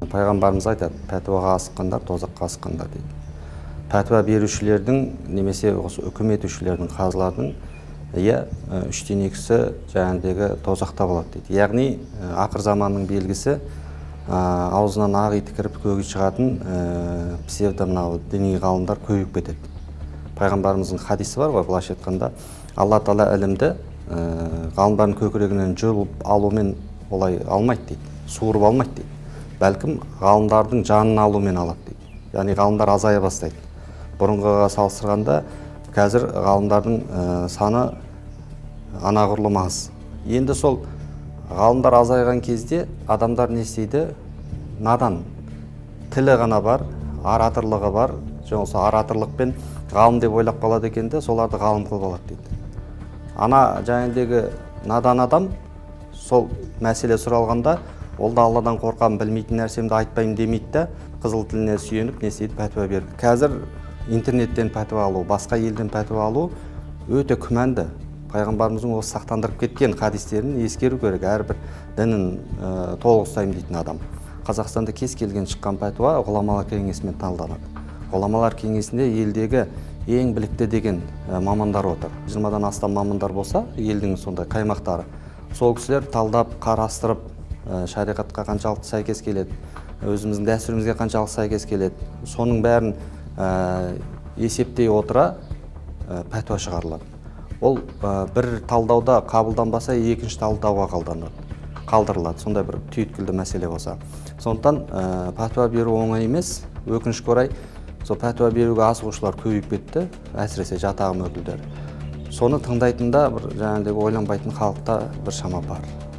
пайғамбарымыз айтады, пәтуаға асыққандар тозаққа асыққандар дейді. Пәтуа берушілердің немесе осы үкім етушілердің, қазылардың 3/2 жаңағыдегі тозақта болады дейді. Яғни ақыр заманның белгісі аузынан ақ иті кіріп көгі шығатын псевдо мынау діни ғалымдар көбейіп кетеді. Пайғамбарымыздың хадисі бар ғой, былайша айтқанда, Алла Тағала ілімді ғалымдардың көкірегінен жұлып алумен олай алмайды дейді, суырып алмайды дейді. Бәлкім ғалымдардың жанын алумен алады дейді. Яғни ғалымдар азая бастайды. Бұрынғыға салыстырғанда қазір ғалымдардың саны анағұрлым аз. Енді сол ғалымдар азайған кезде адамдар не істейді? Надан. Тілі ғана бар, ораторлығы бар. Және осы ораторлықпен ғалым деп ойлап қалады екен де, соларды ғалым қылып алады дейді. Ана жаңағыдегі надан адам сол мәселе сұралғанда, ол да Алладан қорқамын, білмейтін нәрсемді айтпаймын демейді де, қызыл тіліне сүйеніп не істейді? Пәтуа берді. Қазір интернеттен пәтуа алу, басқа елден пәтуа алу өте күмәнді. Пайғамбарымыздың осы сақтандырып кеткен хадистерін ескеру керек, әрбір дінін толық ұстаймын дейтін адам. Қазақстанда кез келген шыққан пәтуа ғұламалар кеңесімен талданады. Ғұламалар кеңесінде елдегі ең білікті деген мамандар отыр. 20-дан астам мамандар болса, елдің сондай қаймақтары. Сол кісілер талдап, қарастырып, шариғатқа қаншалықты сәйкес келеді, өзіміздің дәстүрімізге қаншалықты сәйкес келеді, соның бәрін есептей отыра пәтуа шығарылады. Ол бір талдауда қабылданбаса, екінші талдауға қалдырылады. Сондай бір түйткілді мәселе болса. Сондықтан пәтуа беру оңай емес. Өкінішке орай, сол пәтуа беруге асығушылар көбейіп кетті, әсіресе жат ағым өкілдері. Соны тыңдайтында бір жаңағыдай ойланбайтын халықта бір шама бар.